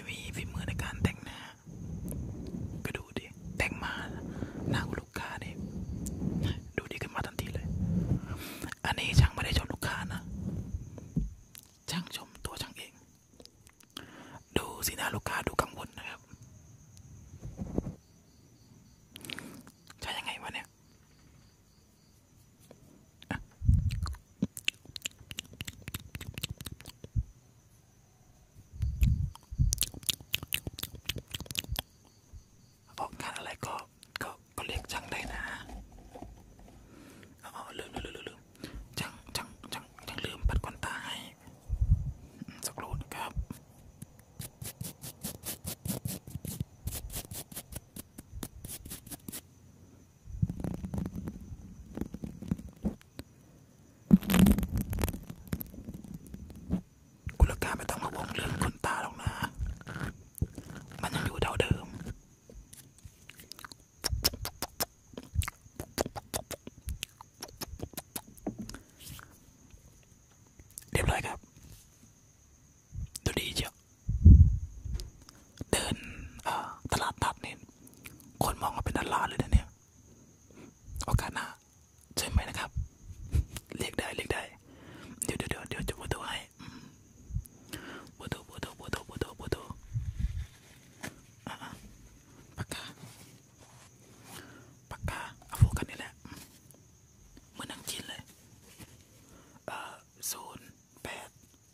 มีฝีมือในการแต่งหน้าก็ดูดิแต่งมาหน้าของลูกค้าเนี่ยดูดีขึ้นมาทันทีเลยอันนี้ช่างไม่ได้ชมลูกค้านะช่างชมตัวช่างเองดูสีหน้าลูกค้าดูกังวลนะครับใช่ยังไงวะเนี่ยออกงานอะไรก็เรียกช่างได้นะอ๋อลืมช่างลืมปัดขนตาให้สักครู่นะครับคุณลูกค้าไม่ต้องมาบอกเรื่องขนตาหรอกนะมันยังอยู่เท่าเดิมเรียบร้อยครับดูดีเชียวเดินตลาดนัดเนี่ยคนมองว่าเป็นดาราเลยนะเนี่ยโอกาสหน้าใช่ไหมนะครับเรียกได้เดี๋ยวจะพูดตัวให้พูดตัวปากกาเอาโฟกัสนี่แหละเหมือนนังจีนเลย08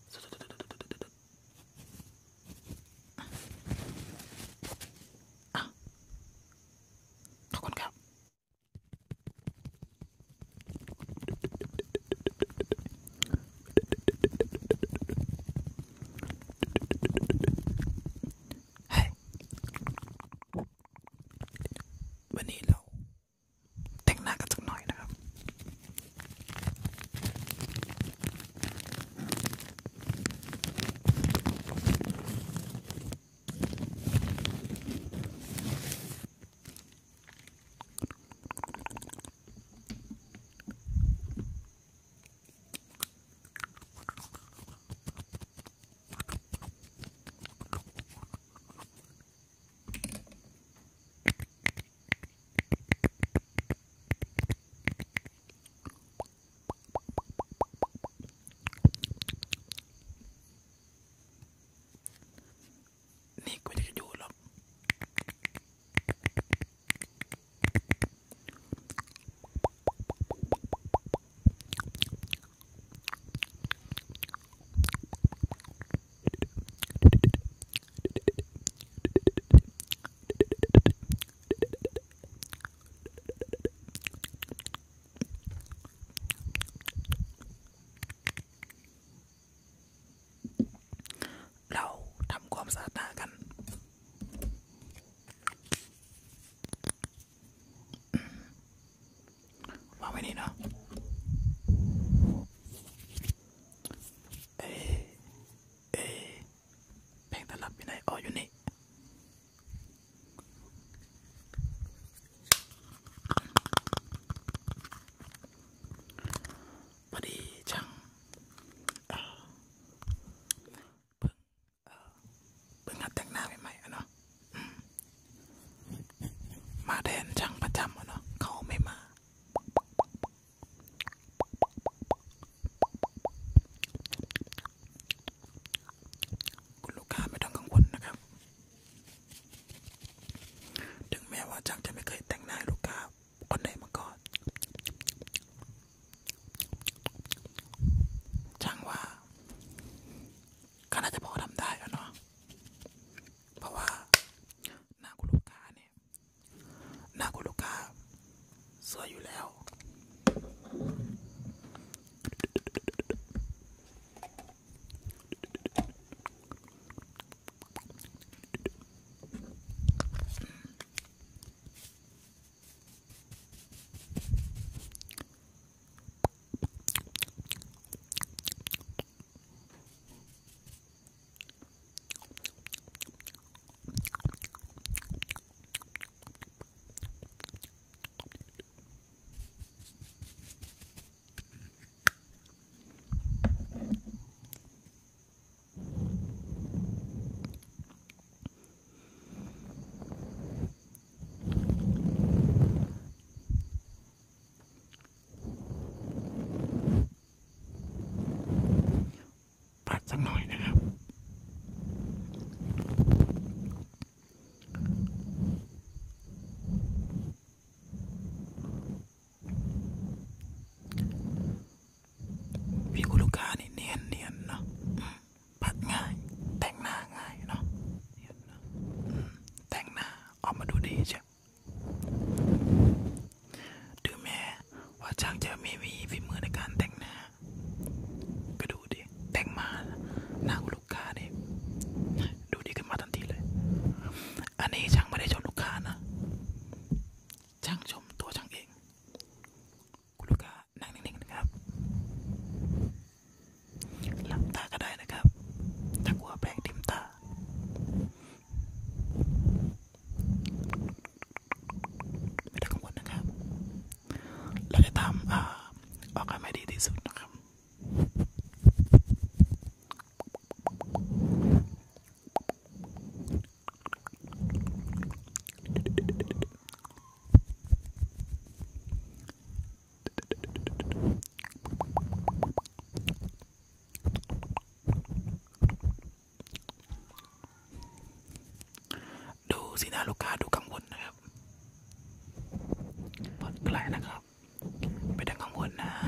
ขอบคุณครับวันนี้เราแต่งหน้ากันสักหน่อยนะครับนี่ก็จะอยู่หรอกเราทำความสะอาดหน้ากันวางไว้นี่เนาะเอ๊ะแผงตลับอยู่ไหนอ๋ออยู่นี่พอดีช่างเอ่อเพิ่งหัดแต่งหน้าใหม่ๆอะเนาะมาแทนช่างประจำอะเนาะเขาไม่มาคุณลูกค้าไม่ต้องกังวลนะครับถึงแม้ว่าช่างจะไม่เคยแต่งหน้าลูกค้าคนใดมาก่อนช่างว่าก็น่าจะพอทำได้อะเนาะเพราะว่าหน้าคุณลูกค้าเนี่ยหน้าคุณลูกค้าสวยอยู่แล้วอันนี้ช่างไม่ได้ชมลูกค้านะช่างชมตัวช่างเองคุณลูกค้านั่งนิ่งๆนะครับหลับตาก็ได้นะครับถ้ากลัวแปลงทิ่มตาไม่ต้องกังวลนะครับเราจะทำออกให้ดีที่สุดนะครับดูสีหน้าลูกค้าดูกังวลนะครับผ่อนคลายนะครับไม่ต้องกังวลนะ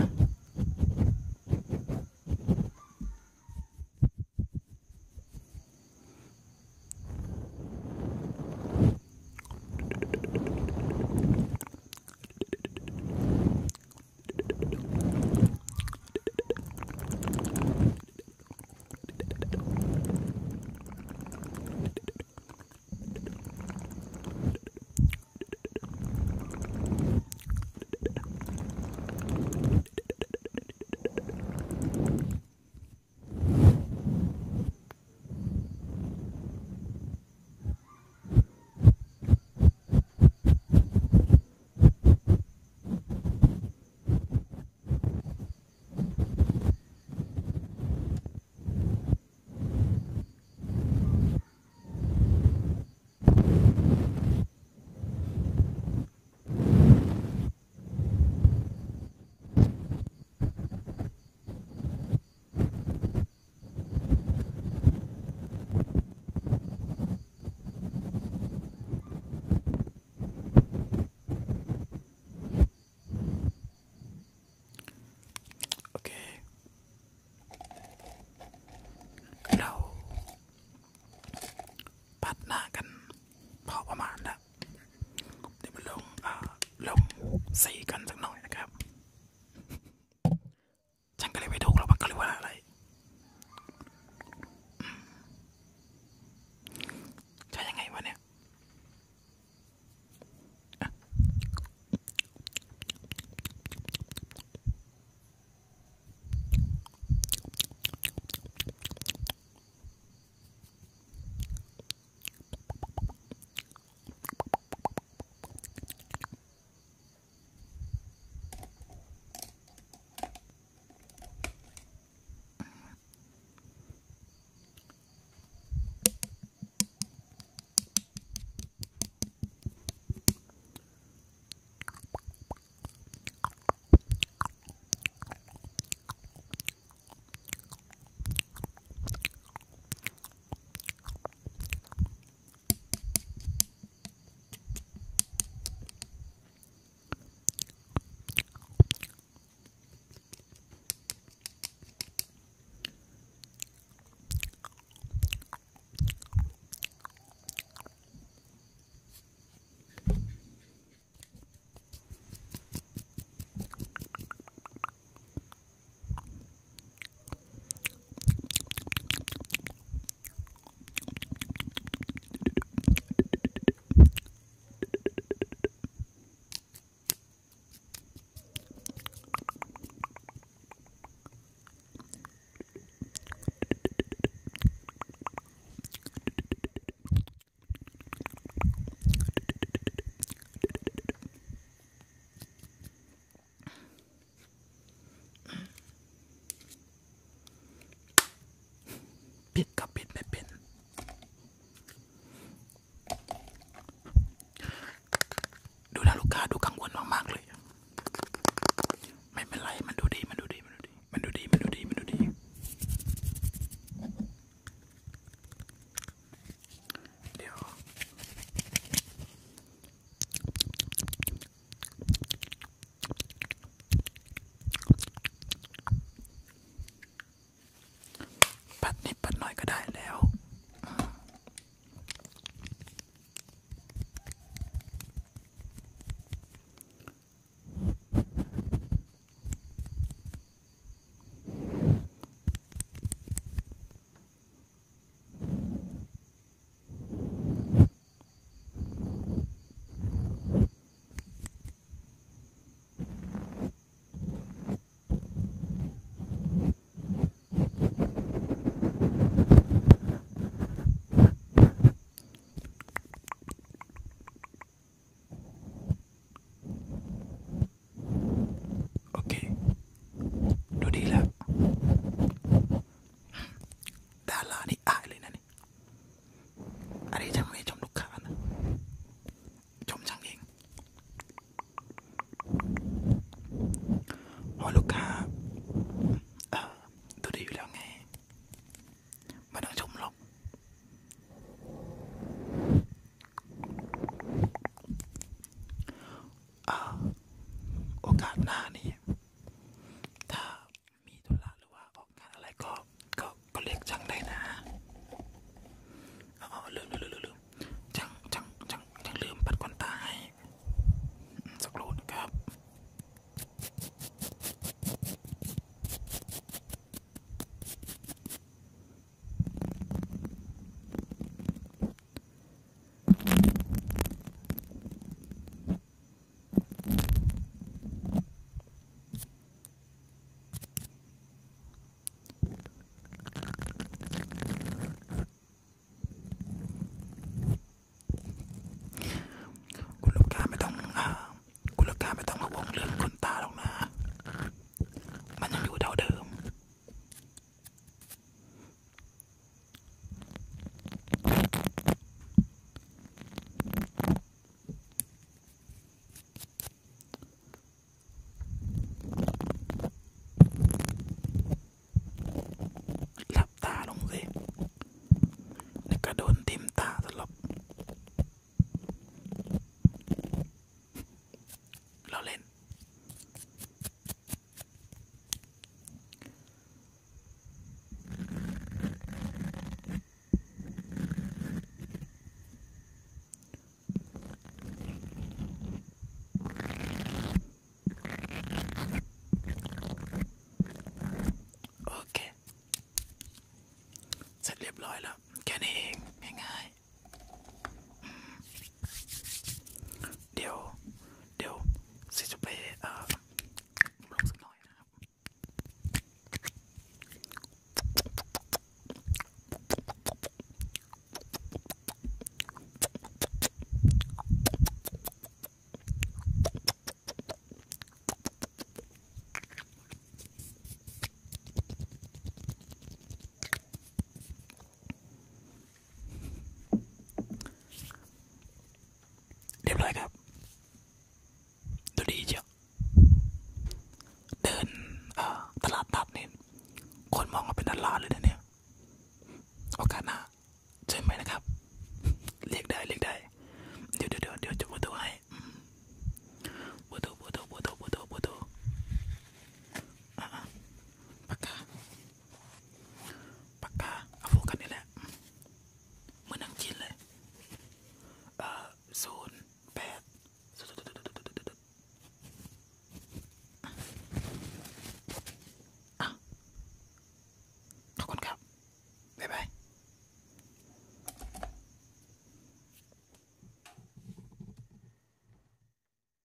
ร้อยครับ